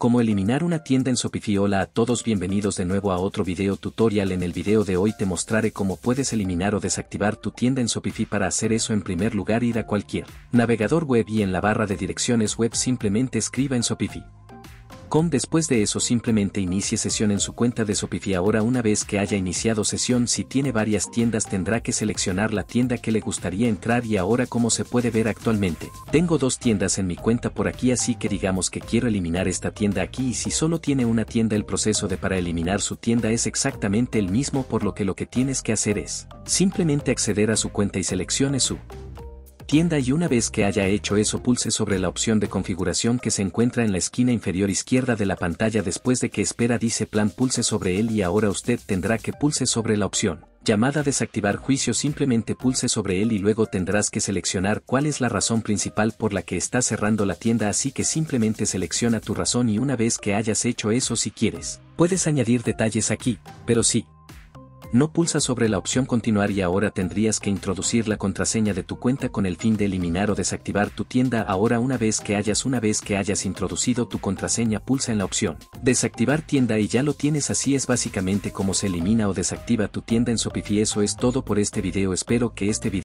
Cómo eliminar una tienda en Shopify. Hola a todos, bienvenidos de nuevo a otro video tutorial. En el video de hoy te mostraré cómo puedes eliminar o desactivar tu tienda en Shopify. Para hacer eso, en primer lugar, ir a cualquier navegador web y en la barra de direcciones web simplemente escriba en Shopify.com. Después de eso simplemente inicie sesión en su cuenta de Shopify. Ahora, una vez que haya iniciado sesión, si tiene varias tiendas tendrá que seleccionar la tienda que le gustaría entrar. Y ahora, como se puede ver actualmente, tengo dos tiendas en mi cuenta por aquí, así que digamos que quiero eliminar esta tienda aquí. Y si solo tiene una tienda, el proceso para eliminar su tienda es exactamente el mismo, por lo que tienes que hacer es simplemente acceder a su cuenta y seleccione su tienda, y una vez que haya hecho eso pulse sobre la opción de configuración que se encuentra en la esquina inferior izquierda de la pantalla. Después de que espera dice plan, pulse sobre él y ahora usted tendrá que pulse sobre la opción llamada desactivar juicio. Simplemente pulse sobre él y luego tendrás que seleccionar cuál es la razón principal por la que estás cerrando la tienda, así que simplemente selecciona tu razón. Y una vez que hayas hecho eso, si quieres, puedes añadir detalles aquí, pero sí, no pulsa sobre la opción continuar. Y ahora tendrías que introducir la contraseña de tu cuenta con el fin de eliminar o desactivar tu tienda. Ahora, una vez que hayas introducido tu contraseña, pulsa en la opción desactivar tienda y ya lo tienes. Así es básicamente como se elimina o desactiva tu tienda en Shopify. Eso es todo por este video. Espero que este video